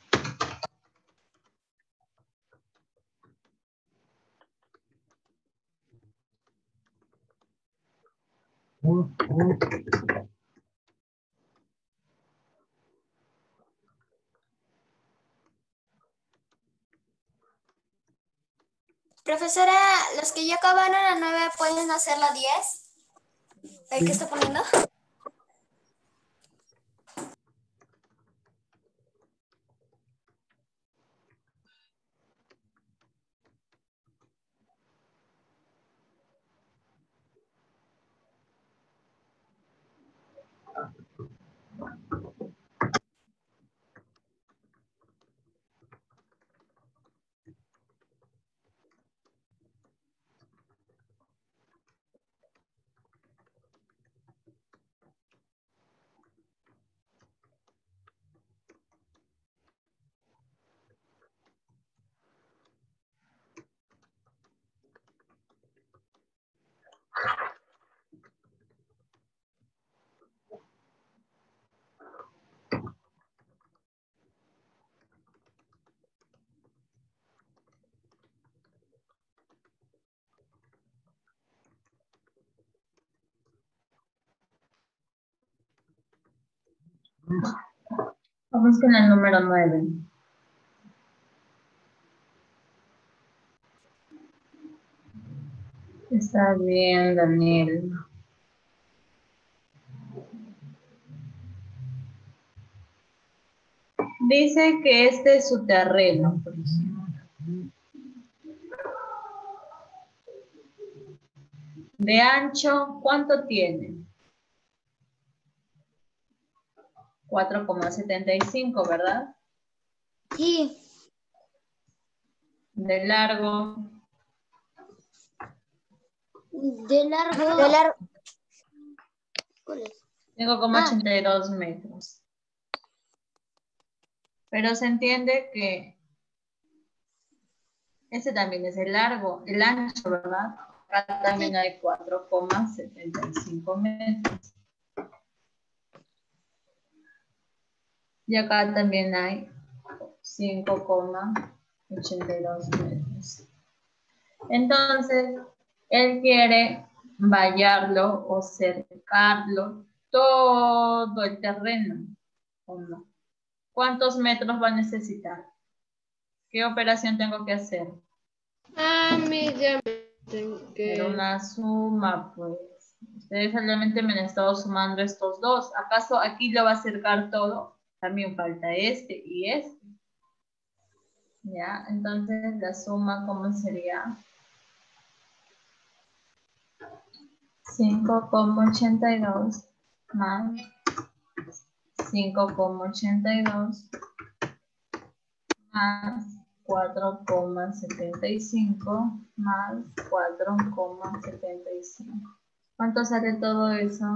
[SPEAKER 3] Profesora, los que ya acabaron la 9 pueden hacer la 10. ¿El que está poniendo?
[SPEAKER 2] Vamos con el número 9. Está bien, Daniel. Dice que este es su terreno, por ejemplo. De ancho, ¿cuánto tiene? 4,75, ¿verdad?
[SPEAKER 5] Sí.
[SPEAKER 2] De largo.
[SPEAKER 5] De largo. ¿Cuál es?
[SPEAKER 2] 5,82 metros. Pero se entiende que ese también es el largo, el ancho, ¿verdad? Acá también hay 4,75 metros. Y acá también hay 5,82 metros. Entonces, él quiere vallarlo o cercarlo todo el terreno, ¿o no? ¿Cuántos metros va a necesitar? ¿Qué operación tengo que hacer?
[SPEAKER 8] A mí ya me tengo
[SPEAKER 2] Era
[SPEAKER 8] que...
[SPEAKER 2] una suma, pues. Ustedes solamente me han estado sumando estos dos. ¿Acaso aquí lo va a acercar todo? También falta este y este. ¿Ya? Entonces, la suma, ¿cómo sería? 5,82 más 5,82 más 4,75 más 4,75. ¿Cuánto sale todo eso?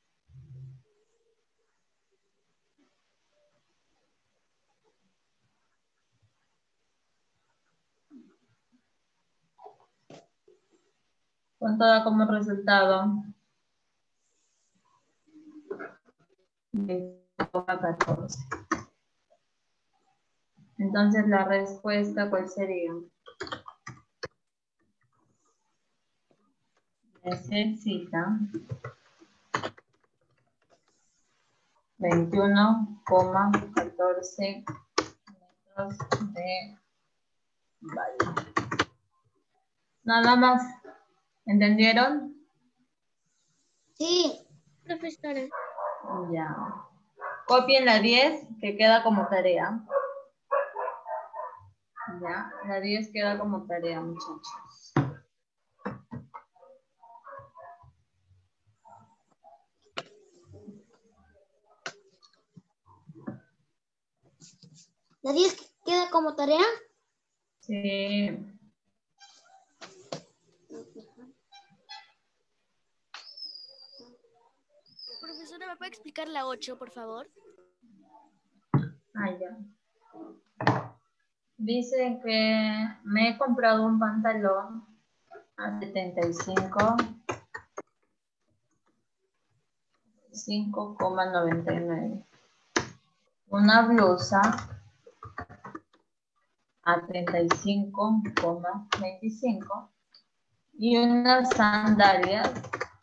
[SPEAKER 2] ¿Cuánto da como resultado? 20,14. Entonces la respuesta, ¿cuál sería? Necesita 21,14 metros de valla. Nada más. ¿Entendieron?
[SPEAKER 5] Sí.
[SPEAKER 4] Profesora.
[SPEAKER 2] Ya. Copien la 10 que queda como tarea. Ya, la 10 queda como tarea, muchachos.
[SPEAKER 5] ¿La 10 queda como tarea?
[SPEAKER 2] Sí.
[SPEAKER 9] Profesora, ¿me puede explicar la 8, por favor?
[SPEAKER 2] Ah, ya. Dice que me he comprado un pantalón a 75,99. Una blusa a 35,25 y unas sandalias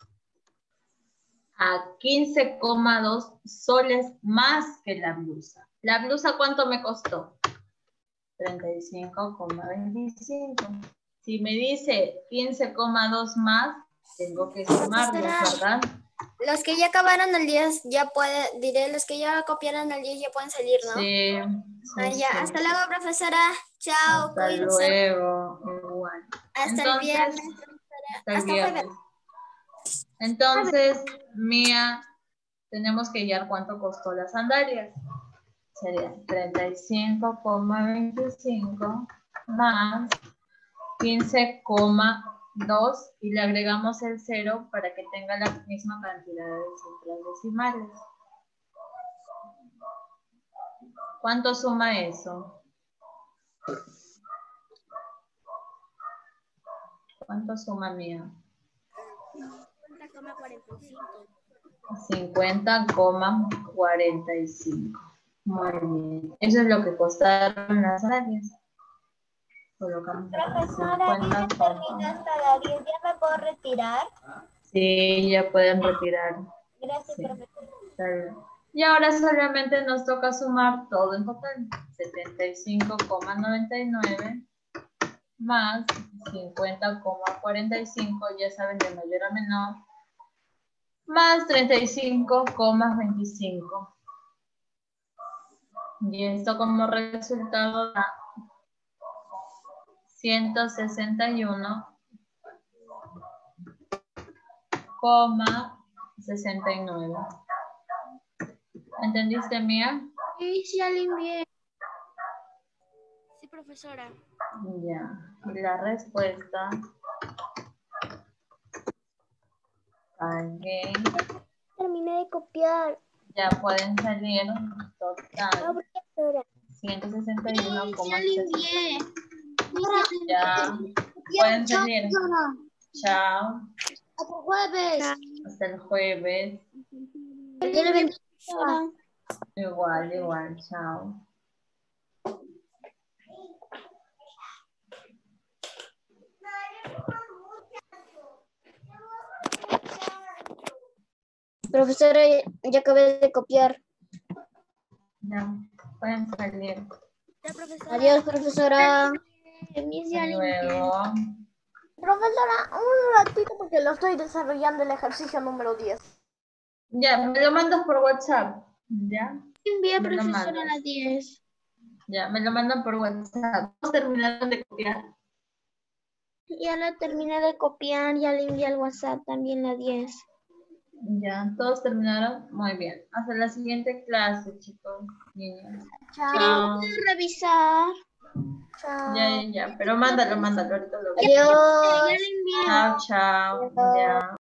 [SPEAKER 2] a 15,2 soles más que la blusa. ¿La blusa cuánto me costó? 35,25. Si me dice 15,2 más, tengo que sumarlos, ¿verdad?
[SPEAKER 3] Los que ya acabaron el 10 ya pueden, diré, los que ya copiaron el 10 ya pueden salir, ¿no?
[SPEAKER 2] Sí.
[SPEAKER 3] Ah, ya.
[SPEAKER 2] Sí.
[SPEAKER 3] Hasta luego, profesora. Chao,
[SPEAKER 2] Hasta
[SPEAKER 3] cuídense.
[SPEAKER 2] luego. Igual.
[SPEAKER 3] Hasta el viernes, profesora.
[SPEAKER 2] Hasta el
[SPEAKER 3] Hasta
[SPEAKER 2] viernes.
[SPEAKER 3] jueves.
[SPEAKER 2] Entonces, Mía, tenemos que hallar cuánto costó las sandalias. Sería 35,25 más 15,2 y le agregamos el 0 para que tenga la misma cantidad de cifras decimales. ¿Cuánto suma eso? ¿Cuánto suma, Mía? 50,45. Muy bien. Eso es lo que costaron las sandalias. Colocamos
[SPEAKER 7] Profesora, dice que termina hasta la 10. ¿Ya me puedo retirar?
[SPEAKER 2] Sí, ya pueden retirar.
[SPEAKER 7] Gracias,
[SPEAKER 2] Sí.
[SPEAKER 7] profesora.
[SPEAKER 2] Y ahora solamente nos toca sumar todo en total. 75,99 más 50,45, ya saben, de mayor a menor, más 35,25. Y esto como resultado da 161,69. ¿Entendiste, Mía?
[SPEAKER 4] Sí, sí, alguien bien.
[SPEAKER 9] Sí, profesora.
[SPEAKER 2] Ya. Y la respuesta. Alguien.
[SPEAKER 7] Terminé de copiar.
[SPEAKER 2] Ya pueden salir total
[SPEAKER 7] Profesora.
[SPEAKER 2] 161,60.
[SPEAKER 4] Bien.
[SPEAKER 2] Ya pueden salir.
[SPEAKER 5] Profesora.
[SPEAKER 2] Chao.
[SPEAKER 5] Hasta el jueves.
[SPEAKER 2] Hasta el jueves.
[SPEAKER 5] Dios le bendiga.
[SPEAKER 2] Igual. Chao.
[SPEAKER 6] Profesora, ya acabé de copiar.
[SPEAKER 2] Ya pueden salir.
[SPEAKER 9] Ya, profesora.
[SPEAKER 6] Adiós, profesora.
[SPEAKER 2] Hasta luego.
[SPEAKER 1] Profesora, un ratito porque lo estoy desarrollando el ejercicio número 10.
[SPEAKER 2] Ya, me lo mandas por WhatsApp. ¿Ya?
[SPEAKER 4] Envía,
[SPEAKER 2] Me lo
[SPEAKER 4] profesora,
[SPEAKER 2] mandas.
[SPEAKER 4] a las 10.
[SPEAKER 2] Ya, me lo mandan por WhatsApp. ¿Todos terminaron de copiar?
[SPEAKER 4] Ya la terminé de copiar, ya le envié al WhatsApp también la 10.
[SPEAKER 2] Ya, ¿todos terminaron? Muy bien. Hasta la siguiente clase, chicos, niños.
[SPEAKER 1] Chao.
[SPEAKER 2] Chao.
[SPEAKER 4] ¿Puedo revisar?
[SPEAKER 1] Chao.
[SPEAKER 2] Ya, pero mándalo, ahorita lo veo.
[SPEAKER 3] Adiós.
[SPEAKER 4] Ya le envié.
[SPEAKER 2] Chao, ya.